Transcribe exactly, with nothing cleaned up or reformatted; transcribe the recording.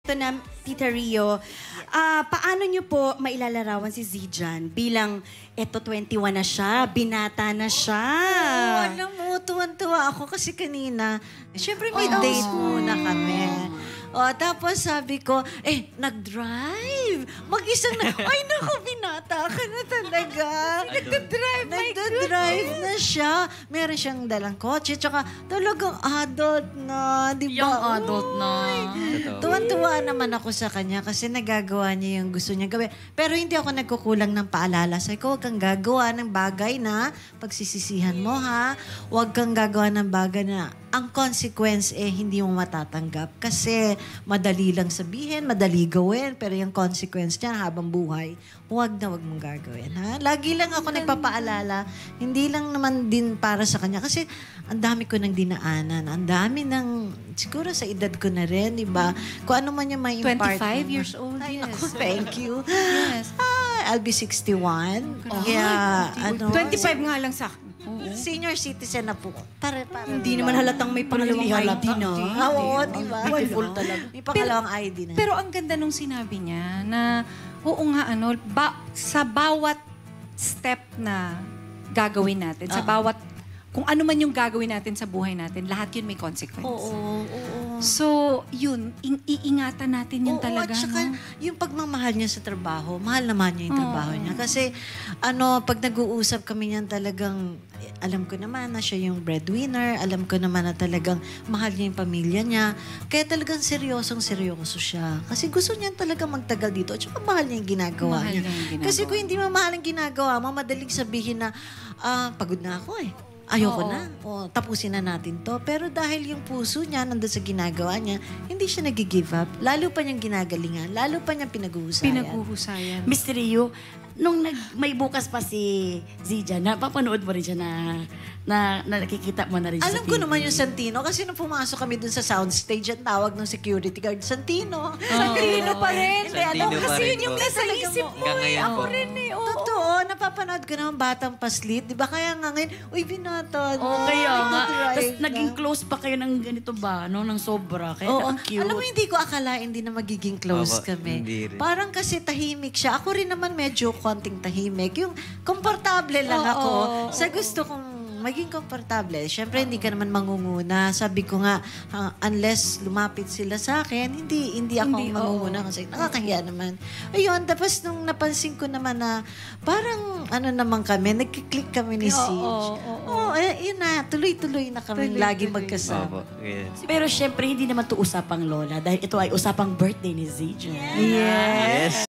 Ito na, Tita Rio, ah, paano niyo po mailalarawan si Zijan bilang eto twenty-one na siya, binata na siya? Oo, alam mo, tuwan-tuwa ako kasi kanina, syempre may Oh. date muna kami. O, tapos sabi ko, eh, nag-drive. Mag-isang na, ay naku, binata ka na talaga. Nagda-drive, Nagda-drive na siya. Meron siyang dalang kotse, tsaka talagang adult na, di ba? Young adult na. Totoo. Tuwan-tuwa naman ako sa kanya kasi nagagawa niya yung gusto niya gawin. Pero hindi ako nagkukulang ng paalala. Sabi ko, huwag kang gagawa ng bagay na pagsisisihan mo, ha? Huwag kang gagawa ng bagay na ang consequence eh hindi mo matatanggap. Kasi madali lang sabihin, madali gawin, pero yung consequence niya habang buhay, huwag na huwag mong gagawin, ha? Lagi lang ako nagpapaalala, hindi lang naman din para sa kanya. Kasi ang dami ko nang dinaanan. Ang dami ng, siguro sa edad ko na rin, di ba? Kung ano man yung may impart. twenty-five years old, Ay, yes. naku, thank you. Yes. Ah, I'll be sixty-one. Kaya, ano, twenty-five nga lang sa akin. senior citizen na po. Para, para. Hindi naman halatang may pangalawang Hindi I halata. D na. Ah, oo, di ba? Beautiful talaga. May pangalawang I D na. Pero ang ganda nung sinabi niya na, oo nga, ano, ba, sa bawat step na gagawin natin, sa bawat, kung ano man yung gagawin natin sa buhay natin, lahat yun may consequence. Oo, oo. So, yun, ing- iingatan natin yun Oo, talaga. at saka no? yung pagmamahal niya sa trabaho, mahal naman niya yung trabaho niya. Kasi, ano, pag nag-uusap kami niyan talagang, eh, alam ko naman na siya yung breadwinner, alam ko naman na talagang mahal niya yung pamilya niya. Kaya talagang seryosong seryoso siya. Kasi gusto niya talaga magtagal dito. At saka mahal niya yung ginagawa Mahal niya. niya yung ginagawa. Kasi kung hindi mo mahal ang ginagawa mo, madaling sabihin na, ah, pagod na ako eh. Ayoko Oo. na. O, tapusin na natin to. Pero dahil yung puso niya nandun sa ginagawa niya, hindi siya nag-give up. Lalo pa niyang ginagalingan. Lalo pa niyang pinag-uusayan. Pinaghuhusayan. Mister Rio, nung nag, may bukas pa si Zijan, napapanood mo rin siya na, na, na nakikita mo na rin siya Alam sa ko T V. naman yung Santino kasi nung pumasok kami dun sa soundstage at tawag ng security guard, Santino. Santino pa rin. Santino pa Kasi rin yun yung po. nasa isip mo. Hanggang ngayon po. eh. Oo. Totoo, napapanood ko naman Batang Paslit. Di ba kaya nga ngayon, uy, binata. Oo, kaya nga. nagdadrive Tapos na. naging close pa kayo ng ganito ba, no? Ng sobra. Kaya Oo, ang cute. alam mo, hindi ko akalain din na magiging close Opo, kami. hindi rin. Parang kasi tahimik siya. Ako rin naman medyo konting tahimik. Yung komportable lang Oo, ako. oo, Sa gusto kong maging komportable. Siyempre, hindi ka naman mangunguna. Sabi ko nga, ah, unless lumapit sila sa akin, hindi hindi ako Hindi, mangunguna kasi nakakahiya naman. Ayun, tapos nung napansin ko naman na parang ano naman kami, nagkiklik kami ni Oo, Siege. oo, Oo, eh, yun na, tuloy-tuloy na kami lagi magkasama. Opo, ganyan. Pero syempre, hindi naman to usapang lola dahil ito ay usapang birthday ni Zijan. Yes. Yes.